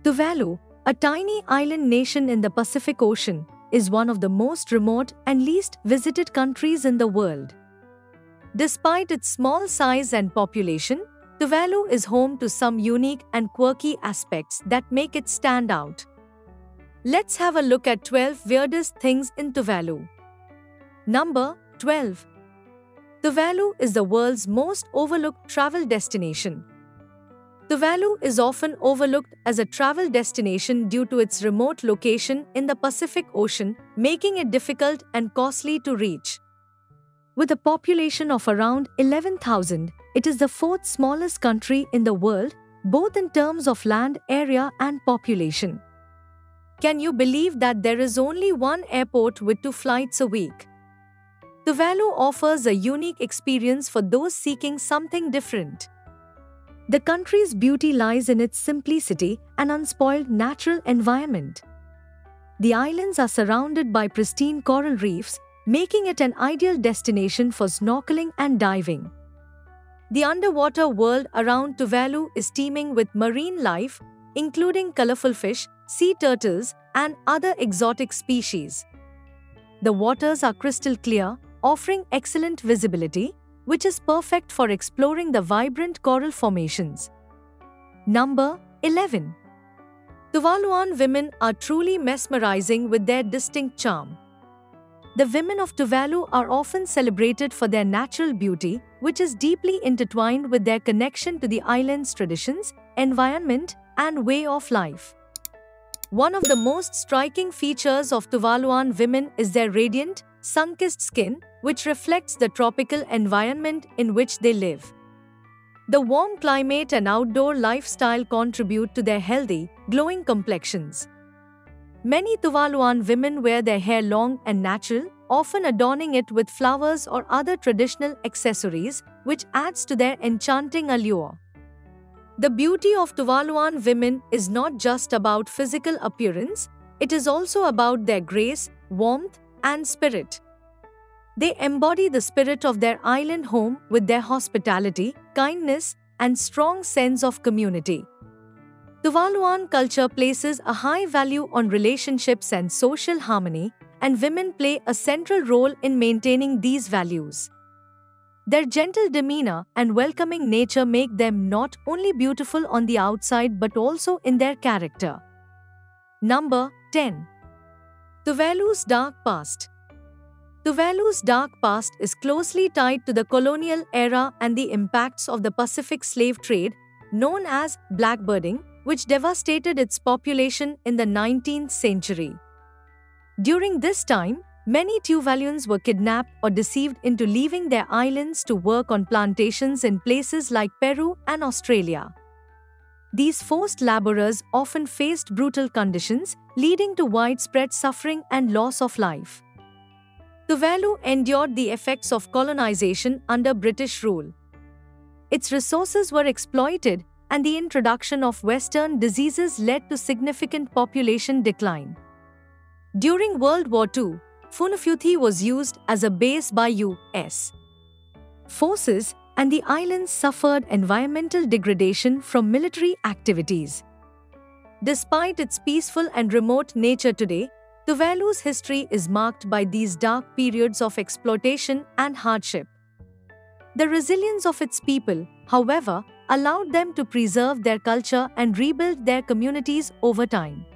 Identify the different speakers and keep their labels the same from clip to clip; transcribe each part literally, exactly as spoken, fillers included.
Speaker 1: Tuvalu, a tiny island nation in the Pacific Ocean, is one of the most remote and least visited countries in the world. Despite its small size and population, Tuvalu is home to some unique and quirky aspects that make it stand out. Let's have a look at twelve weirdest things in Tuvalu. Number twelve. Tuvalu is the world's most overlooked travel destination. Tuvalu is often overlooked as a travel destination due to its remote location in the Pacific Ocean, making it difficult and costly to reach. With a population of around eleven thousand, it is the fourth smallest country in the world, both in terms of land area and population. Can you believe that there is only one airport with two flights a week? Tuvalu offers a unique experience for those seeking something different. The country's beauty lies in its simplicity and unspoiled natural environment. The islands are surrounded by pristine coral reefs, making it an ideal destination for snorkeling and diving. The underwater world around Tuvalu is teeming with marine life, including colorful fish, sea turtles, and other exotic species. The waters are crystal clear, offering excellent visibility, which is perfect for exploring the vibrant coral formations. Number eleven. Tuvaluan women are truly mesmerizing with their distinct charm. The women of Tuvalu are often celebrated for their natural beauty, which is deeply intertwined with their connection to the island's traditions, environment, and way of life. One of the most striking features of Tuvaluan women is their radiant, sun-kissed skin, which reflects the tropical environment in which they live. The warm climate and outdoor lifestyle contribute to their healthy, glowing complexions. Many Tuvaluan women wear their hair long and natural, often adorning it with flowers or other traditional accessories, which adds to their enchanting allure. The beauty of Tuvaluan women is not just about physical appearance, it is also about their grace, warmth, and spirit. They embody the spirit of their island home with their hospitality, kindness, and strong sense of community. Tuvaluan culture places a high value on relationships and social harmony, and women play a central role in maintaining these values. Their gentle demeanor and welcoming nature make them not only beautiful on the outside but also in their character. Number ten. Tuvalu's dark past. Tuvalu's dark past is closely tied to the colonial era and the impacts of the Pacific slave trade, known as blackbirding, which devastated its population in the nineteenth century. During this time, many Tuvaluans were kidnapped or deceived into leaving their islands to work on plantations in places like Peru and Australia. These forced laborers often faced brutal conditions, leading to widespread suffering and loss of life. Tuvalu endured the effects of colonization under British rule. Its resources were exploited, and the introduction of Western diseases led to significant population decline. During World War Two, Funafuti was used as a base by U S forces, and the islands suffered environmental degradation from military activities. Despite its peaceful and remote nature today, Tuvalu's history is marked by these dark periods of exploitation and hardship. The resilience of its people, however, allowed them to preserve their culture and rebuild their communities over time.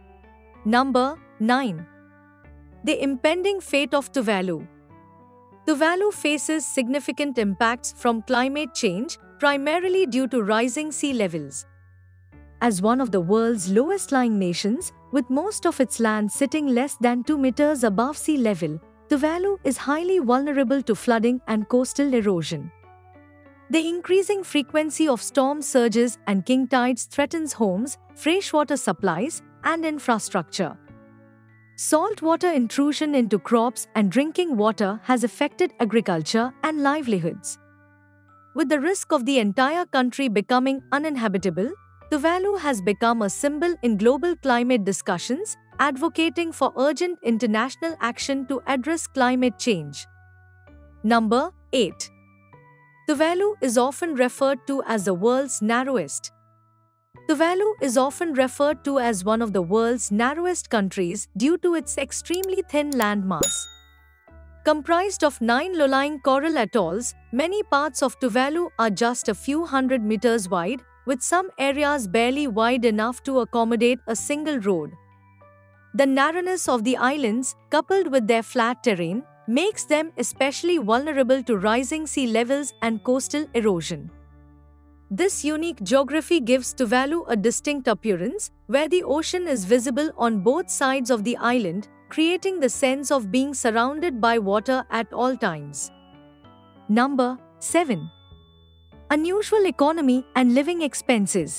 Speaker 1: Number nine. The impending fate of Tuvalu. Tuvalu faces significant impacts from climate change, primarily due to rising sea levels. As one of the world's lowest-lying nations, with most of its land sitting less than two meters above sea level, Tuvalu is highly vulnerable to flooding and coastal erosion. The increasing frequency of storm surges and king tides threatens homes, freshwater supplies, and infrastructure. Saltwater intrusion into crops and drinking water has affected agriculture and livelihoods. With the risk of the entire country becoming uninhabitable, Tuvalu has become a symbol in global climate discussions, advocating for urgent international action to address climate change. Number eight. Tuvalu is often referred to as the world's narrowest Tuvalu is often referred to as one of the world's narrowest countries due to its extremely thin landmass. Comprised of nine low-lying coral atolls, many parts of Tuvalu are just a few hundred meters wide, with some areas barely wide enough to accommodate a single road. The narrowness of the islands, coupled with their flat terrain, makes them especially vulnerable to rising sea levels and coastal erosion. This unique geography gives Tuvalu a distinct appearance, where the ocean is visible on both sides of the island, creating the sense of being surrounded by water at all times. Number seven. Unusual economy and living expenses.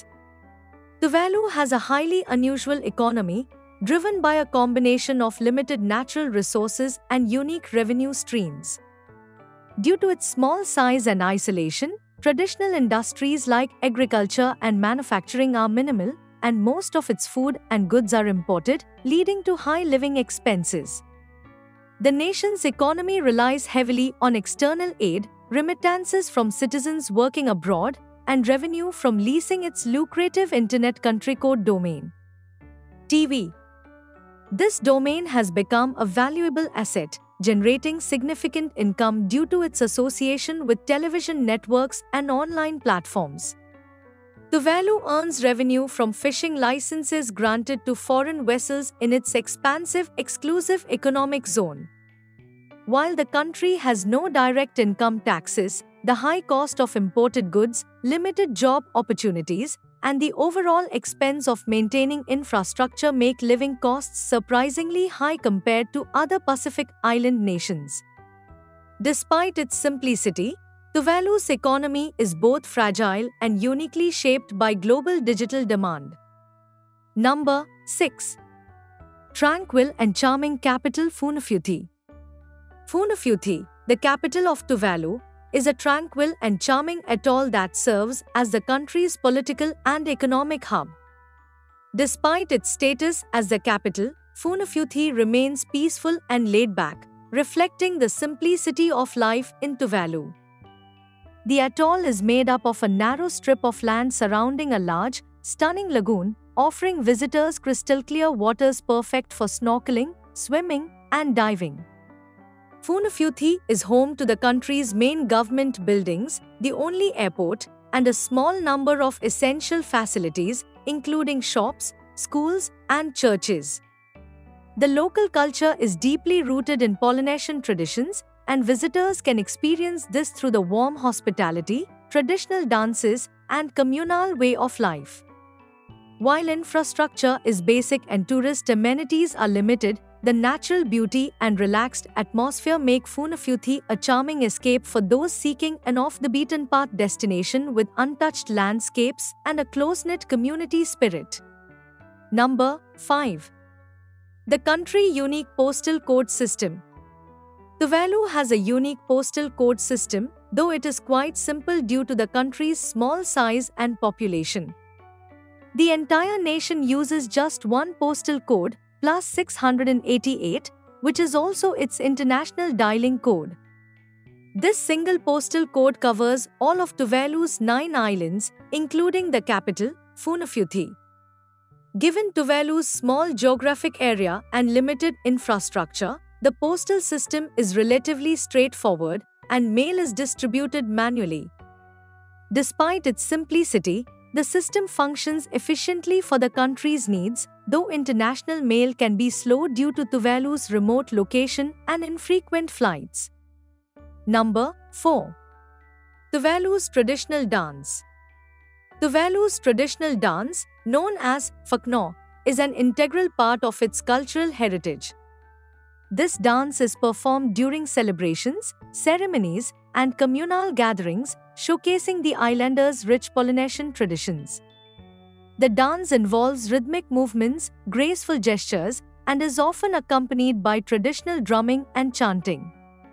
Speaker 1: Tuvalu has a highly unusual economy, driven by a combination of limited natural resources and unique revenue streams. Due to its small size and isolation, traditional industries like agriculture and manufacturing are minimal, and most of its food and goods are imported, leading to high living expenses. The nation's economy relies heavily on external aid, remittances from citizens working abroad, and revenue from leasing its lucrative Internet Country Code domain. T V. This domain has become a valuable asset, generating significant income due to its association with television networks and online platforms. Tuvalu earns revenue from fishing licenses granted to foreign vessels in its expansive exclusive economic zone. While the country has no direct income taxes, the high cost of imported goods, limited job opportunities, and the overall expense of maintaining infrastructure make living costs surprisingly high compared to other Pacific Island nations. Despite its simplicity, Tuvalu's economy is both fragile and uniquely shaped by global digital demand. Number six. Tranquil and charming capital Funafuti. Funafuti, the capital of Tuvalu, is a tranquil and charming atoll that serves as the country's political and economic hub. Despite its status as the capital, Funafuti remains peaceful and laid back, reflecting the simplicity of life in Tuvalu. The atoll is made up of a narrow strip of land surrounding a large, stunning lagoon, offering visitors crystal-clear waters perfect for snorkeling, swimming, and diving. Funafuti is home to the country's main government buildings, the only airport, and a small number of essential facilities, including shops, schools, and churches. The local culture is deeply rooted in Polynesian traditions, and visitors can experience this through the warm hospitality, traditional dances, and communal way of life. While infrastructure is basic and tourist amenities are limited, the natural beauty and relaxed atmosphere make Funafuti a charming escape for those seeking an off-the-beaten-path destination with untouched landscapes and a close-knit community spirit. Number five. The country unique postal code system. Tuvalu has a unique postal code system, though it is quite simple due to the country's small size and population. The entire nation uses just one postal code, plus six hundred eighty-eight, which is also its international dialing code. This single postal code covers all of Tuvalu's nine islands, including the capital, Funafuti. Given Tuvalu's small geographic area and limited infrastructure, the postal system is relatively straightforward, and mail is distributed manually. Despite its simplicity, the system functions efficiently for the country's needs, though international mail can be slow due to Tuvalu's remote location and infrequent flights. Number four. Tuvalu's traditional dance. Tuvalu's traditional dance, known as Fakno, is an integral part of its cultural heritage. This dance is performed during celebrations, ceremonies, and communal gatherings, showcasing the islanders' rich Polynesian traditions. The dance involves rhythmic movements, graceful gestures, and is often accompanied by traditional drumming and chanting.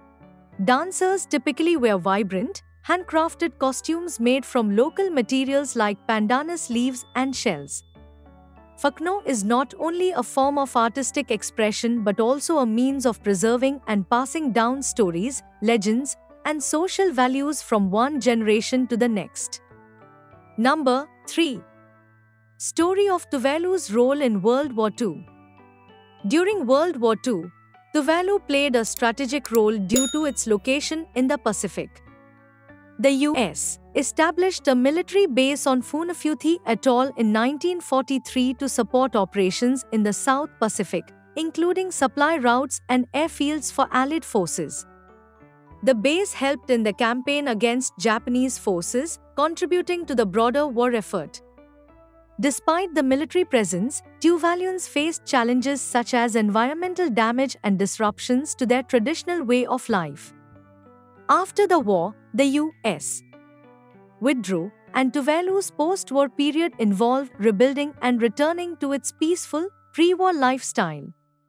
Speaker 1: Dancers typically wear vibrant, handcrafted costumes made from local materials like pandanus leaves and shells. Fakno is not only a form of artistic expression but also a means of preserving and passing down stories, legends, and social values from one generation to the next. Number three. Story of Tuvalu's role in World War Two. During World War Two, Tuvalu played a strategic role due to its location in the Pacific. The U S established a military base on Funafuti Atoll in nineteen forty-three to support operations in the South Pacific, including supply routes and airfields for Allied forces. The base helped in the campaign against Japanese forces, contributing to the broader war effort. Despite the military presence, Tuvaluans faced challenges such as environmental damage and disruptions to their traditional way of life. After the war, the U S withdrew, and Tuvalu's post-war period involved rebuilding and returning to its peaceful, pre-war lifestyle.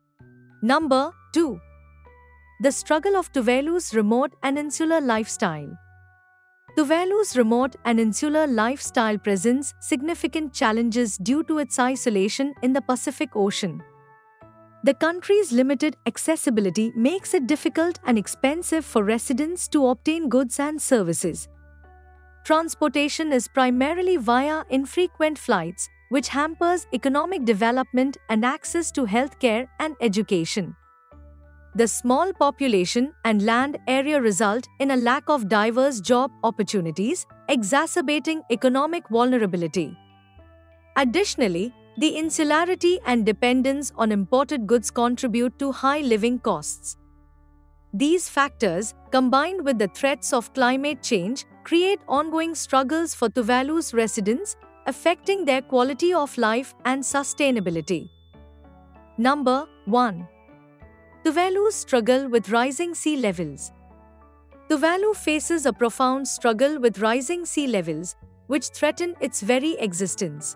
Speaker 1: Number two. The struggle of Tuvalu's remote and insular lifestyle. Tuvalu's remote and insular lifestyle presents significant challenges due to its isolation in the Pacific Ocean. The country's limited accessibility makes it difficult and expensive for residents to obtain goods and services. Transportation is primarily via infrequent flights, which hampers economic development and access to healthcare and education. The small population and land area result in a lack of diverse job opportunities, exacerbating economic vulnerability. Additionally, the insularity and dependence on imported goods contribute to high living costs. These factors, combined with the threats of climate change, create ongoing struggles for Tuvalu's residents, affecting their quality of life and sustainability. Number one. Tuvalu's struggle with rising sea levels. Tuvalu faces a profound struggle with rising sea levels, which threaten its very existence.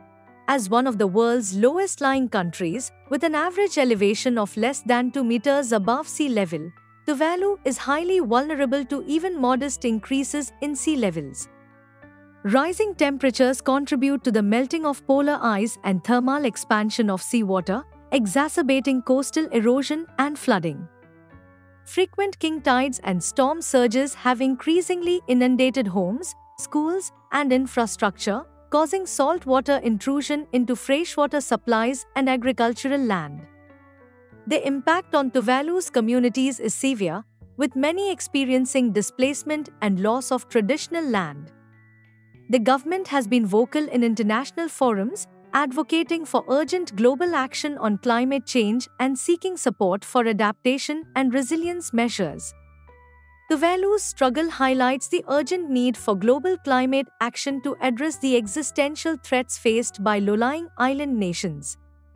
Speaker 1: As one of the world's lowest-lying countries, with an average elevation of less than two meters above sea level, Tuvalu is highly vulnerable to even modest increases in sea levels. Rising temperatures contribute to the melting of polar ice and thermal expansion of seawater, exacerbating coastal erosion and flooding. Frequent king tides and storm surges have increasingly inundated homes, schools, and infrastructure, causing saltwater intrusion into freshwater supplies and agricultural land. The impact on Tuvalu's communities is severe, with many experiencing displacement and loss of traditional land. The government has been vocal in international forums, advocating for urgent global action on climate change and seeking support for adaptation and resilience measures. Tuvalu's struggle highlights the urgent need for global climate action to address the existential threats faced by low-lying island nations.